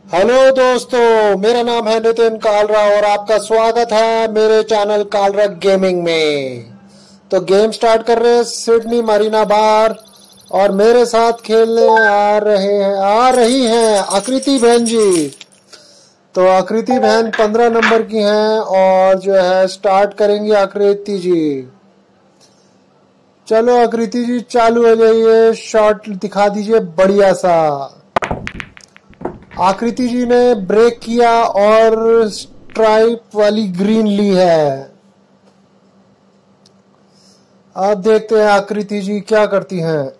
Hello दोस्तों, मेरा नाम है नितिन कालरा और आपका स्वागत है मेरे चैनल कालरा गेमिंग में। तो गेम स्टार्ट कर रहे हैं सिडनी मरीना बार और मेरे साथ खेलने आ रही हैं आकृति बहन जी। तो आकृति बहन 15 नंबर की हैं और जो है स्टार्ट करेंगी आकृति जी। चलो आकृति जी चालू हो जाइए, शॉट दिखा दीजिए बढ़िया सा। आकृति जी ने ब्रेक किया और स्ट्राइप वाली ग्रीन ली है। अब देखते हैं आकृति जी क्या करती हैं।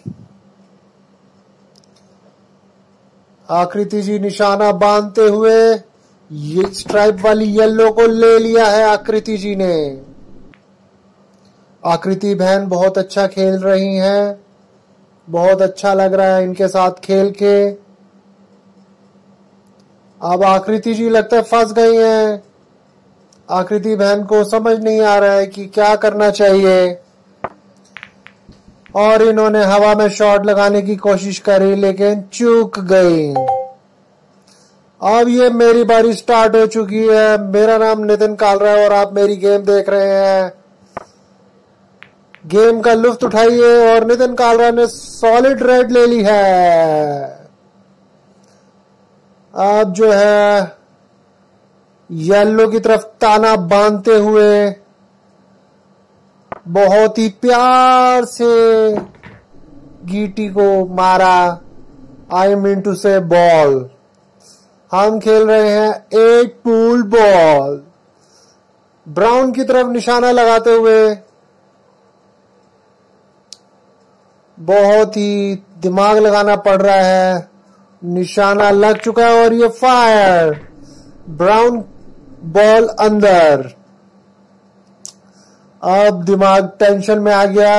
आकृति जी निशाना बांधते हुए ये स्ट्राइप वाली येलो को ले लिया है आकृति जी ने। आकृति बहन बहुत अच्छा खेल रही हैं, बहुत अच्छा लग रहा है इनके साथ खेल के। अब आकृति जी लगता है फंस गई हैं। आकृति बहन को समझ नहीं आ रहा है कि क्या करना चाहिए और इन्होंने हवा में शॉट लगाने की कोशिश करी लेकिन चूक गई। अब ये मेरी बारी स्टार्ट हो चुकी है। मेरा नाम नितिन कालरा है और आप मेरी गेम देख रहे हैं। गेम का लुत्फ उठाइए। और नितिन कालरा ने सॉलिड रेड ले ली है। अब जो है येलो की तरफ ताना बांधते हुए बहुत ही प्यार से गीटी को मारा। आई मीन टू से बॉल। हम खेल रहे हैं 8 पूल बॉल। ब्राउन की तरफ निशाना लगाते हुए बहुत ही दिमाग लगाना पड़ रहा है। निशाना लग चुका है और ये फायर। ब्राउन बॉल अंदर। अब दिमाग टेंशन में आ गया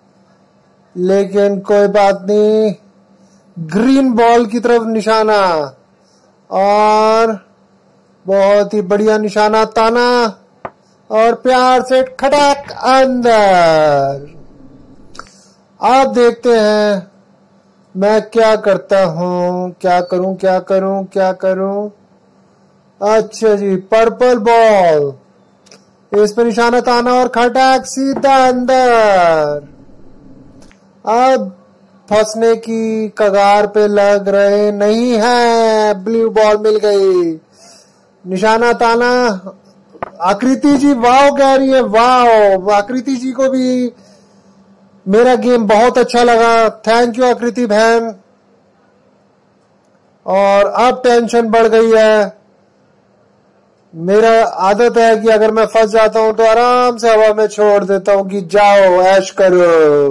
लेकिन कोई बात नहीं। ग्रीन बॉल की तरफ निशाना और बहुत ही बढ़िया निशाना, ताना और प्यार से खटक अंदर। अब देखते हैं मैं क्या करता हूं। क्या करूं। अच्छा जी, पर्पल बॉल। इस पर निशाना, ताना और खटक सीधा अंदर। अब फंसने की कगार पे लग रहे नहीं है। ब्लू बॉल मिल गई। निशाना, ताना। आकृति जी वाव कह रही है, वाव। आकृति जी को भी मेरा गेम बहुत अच्छा लगा। थैंक यू आकृति बहन। और अब टेंशन बढ़ गई है। मेरा आदत है कि अगर मैं फंस जाता हूं तो आराम से हवा में छोड़ देता हूं कि जाओ ऐश करो।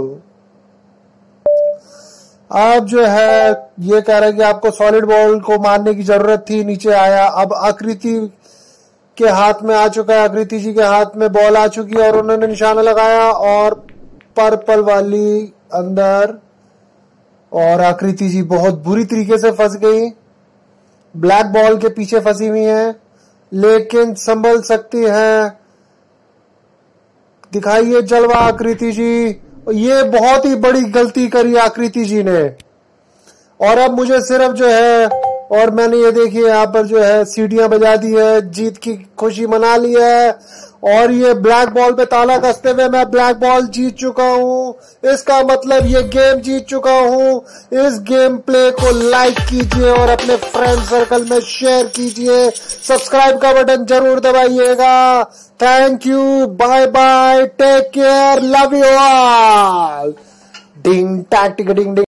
अब जो है ये कह रहा है कि आपको सॉलिड बॉल को मारने की जरूरत थी, नीचे आया। अब आकृति के हाथ में आ चुका है। आकृति जी के हाथ में बॉल आ चुकी है और उन्होंने निशाना लगाया और पर्पल वाली अंदर। और आकृति जी बहुत बुरी तरीके से फंस गई। ब्लैक बॉल के पीछे फंसी हुई हैं लेकिन संभल सकती हैं। दिखाइए जलवा आकृति जी। ये बहुत ही बड़ी गलती करी आकृति जी ने। और अब मुझे सिर्फ जो है, और मैंने ये देखिए यहाँ पर जो है सीटियां बजा दी है, जीत की खुशी मना ली है। और ये ब्लैक बॉल पे ताला कसते हुए मैं ब्लैक बॉल जीत चुका हूं। इसका मतलब ये गेम जीत चुका हूं। इस गेम प्ले को लाइक कीजिए और अपने फ्रेंड सर्कल में शेयर कीजिए। सब्सक्राइब का बटन जरूर दबाइएगा। Thank you, bye bye, take care, love you all. डिंग टैक टिक डिंग डिंग।